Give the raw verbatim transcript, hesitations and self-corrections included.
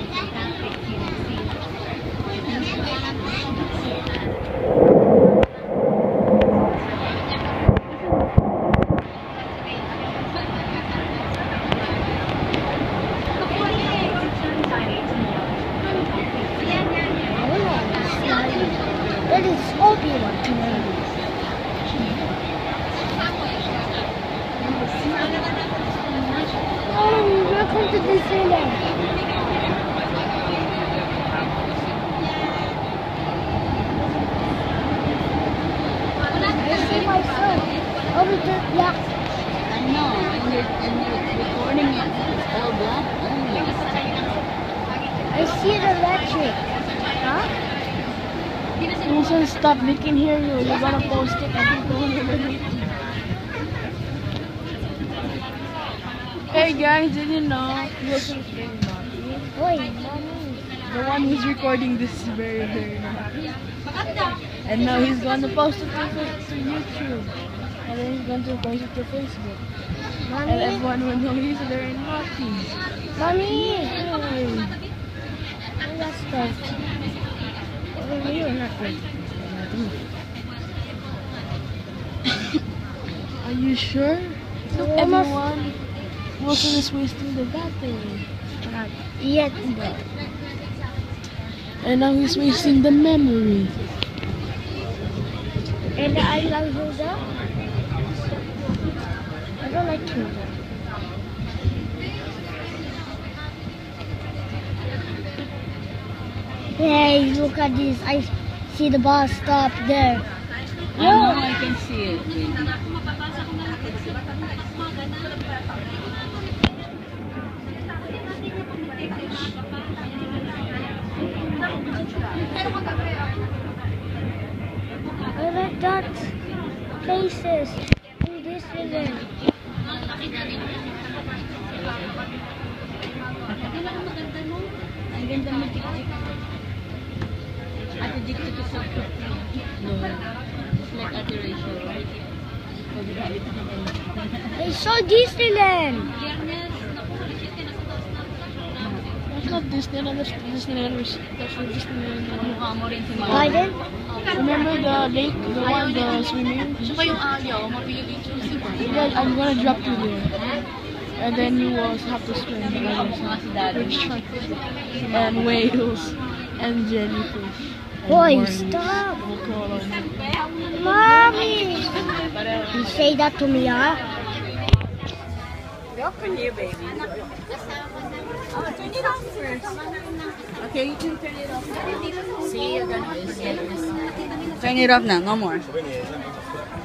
That is Obi-Wan Kenobi. Oh, welcome to Disneyland. I see my son. Over there, black. I know, when you're, when you're recording it, it's all black only. I see the electric. Huh? Wilson, stop, we can hear you. You're gonna post it and people will hear it. Hey guys, did you know Wilson's very naughty? Wait, mommy. The one who's recording this is very, very naughty. And now he's gonna post it to, to YouTube. And then he's going to post it to Facebook. Mommy. And everyone will know he's very naughty. Mommy. Hey. Oh, that's good. Oh, you're not good. Are you sure? Look, Almost. everyone. Wilson is wasting the battery. Not yet. And now he's wasting the memory. And I love Hilda. I don't like Hilda. Hey, look at this. I see the bus stop there. I know, I can see it, baby. I like that places in Disneyland. Ang ganda mo, Jik-Jik. Ate Jik-Jik is so cute. No. Just like Ate Rachel, right? I saw Disneyland. That's not Disneyland, that's Disneyland. That's not Disneyland. Mukha mo rin si Mama. Garden? Remember the lake, the one, the swimming? Siya pa yung ayaw, mapili choose si Mama. Yeah, I'm gonna drop you there. And then you also have to swim. Mga si Daddy. With sharks and whales and jellyfish. And Boy, worms. stop. We'll Mommy! You say that to me, huh? Welcome here, baby. Oh, turn it off first. Okay, you can turn it off. See, you're gonna miss it. Turn it off now, no more.